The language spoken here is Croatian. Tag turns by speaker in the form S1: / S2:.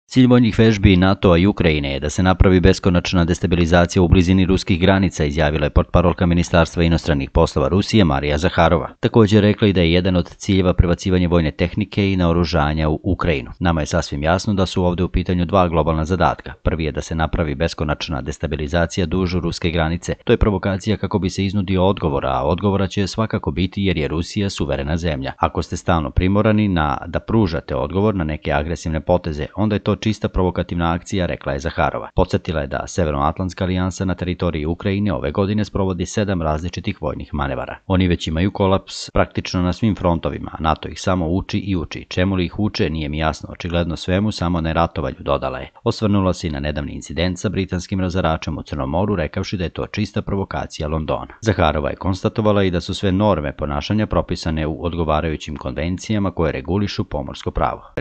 S1: Cilj vojnih vežbi NATO-a i Ukrajine je da se napravi beskonačna destabilizacija u blizini ruskih granica, izjavila je portparolka Ministarstva inostranih poslova Rusije Marija Zaharova. Također rekla i da je jedan od ciljeva prebacivanje vojne tehnike i naoružanja u Ukrajinu. Nama je sasvim jasno da su ovdje u pitanju dva globalna zadatka. Prvi je da se napravi beskonačna destabilizacija duž ruske granice. To je provokacija kako bi se iznudio odgovor, a odgovora će svakako biti jer je Rusija suverena zemlja. Ako ste stalno primorani da pružate odgovor na neke agresivne poteze, onda je to čista provokativna akcija, rekla je Zaharova. Podsjetila je da Severnoatlantska alijansa na teritoriji Ukrajine ove godine sprovodi 7 različitih vojnih manevara. Oni već imaju kolaps praktično na svim frontovima, a NATO ih samo uči i uči. Čemu li ih uče, nije mi jasno, očigledno svemu, samo ne ratovanju, dodala je. Osvrnula se i na nedavni incident sa britanskim razaračem u Crnom moru, rekavši da je to čista provokacija Londona. Zaharova je konstatovala i da su sve norme ponašanja propisane u odgovarajućim konvencijama koje regulišu pomorsko pravo.